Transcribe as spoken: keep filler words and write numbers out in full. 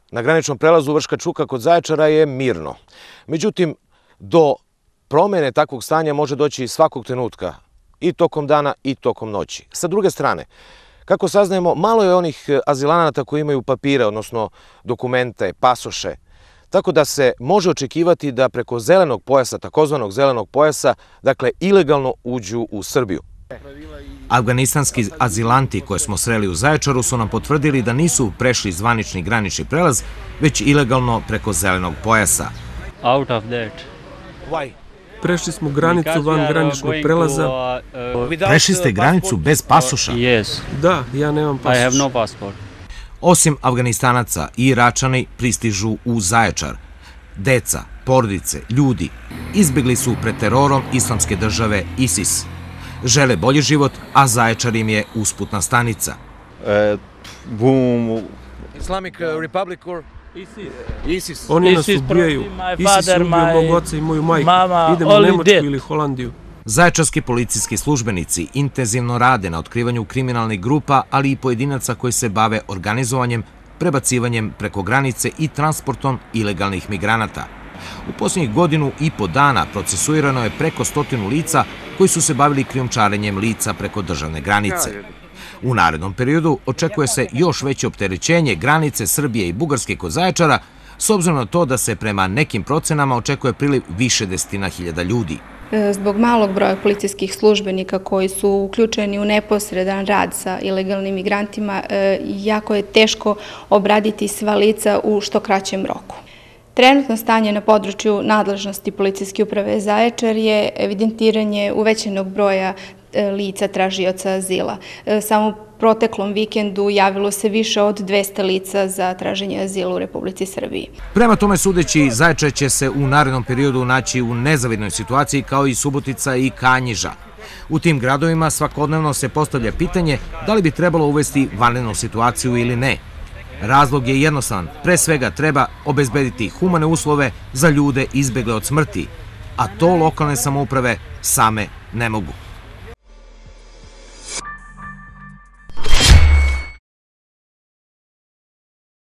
na graničnom prelazu Vrška Čuka kod Zaječara je mirno. Međutim, do promene takvog stanja može doći svakog trenutka, i tokom dana i tokom noći. Sa druge strane, kako saznajemo, malo je onih azilanata koji imaju papire, odnosno dokumente, pasoše, tako da se može očekivati da preko zelenog pojasa, takozvanog zelenog pojasa, dakle, ilegalno uđu u Srbiju. Afganistanski azilanti koje smo sreli u Zaječaru su nam potvrdili da nisu prešli zvanični granični prelaz, već ilegalno preko zelenog pojasa. Out of that. Why? Prešli smo granicu van graničnog prelaza. Prešli ste granicu bez pasoša? Yes. Da, ja nemam pasoš. I have no passport. Osim Afganistanaca i Iračani pristižu u Zaječar. Deca, porodice, ljudi izbjegli su pred terorom islamske države ISIS. Žele bolji život, a Zaječar im je usputna stanica. Islamic Republic or ISIS? Oni nas ubijaju. ISIS je ubio mog oca i moju majku. Idemo u Nemačku ili Holandiju. Zaječarski policijski službenici intenzivno rade na otkrivanju kriminalnih grupa, ali i pojedinaca koji se bave organizovanjem, prebacivanjem preko granice i transportom ilegalnih migranata. U posljednjih godinu i po dana procesuirano je preko stotinu lica koji su se bavili krijumčarenjem lica preko državne granice. U narednom periodu očekuje se još veće opterećenje granice Srbije i Bugarske kod Zaječara, s obzirom na to da se prema nekim procenama očekuje priliv više desetina hiljada ljudi. Zbog malog broja policijskih službenika koji su uključeni u neposredan rad sa ilegalnim migrantima, jako je teško obraditi sva lica u što kraćem roku. Trenutno stanje na području nadležnosti Policijske uprave Zaječar je evidentiranje uvećanog broja lica tražioca azila. Samo u proteklom vikendu javilo se više od dvesta lica za traženje azila u Republici Srbiji. Prema tome sudeći, Zaječar će se u narednom periodu naći u nezavidnoj situaciji kao i Subotica i Kanjiža. U tim gradovima svakodnevno se postavlja pitanje da li bi trebalo uvesti vanrednu situaciju ili ne. Razlog je jednostavan, pre svega treba obezbediti humane uslove za ljude izbegle od smrti, a to lokalne samouprave same ne mogu.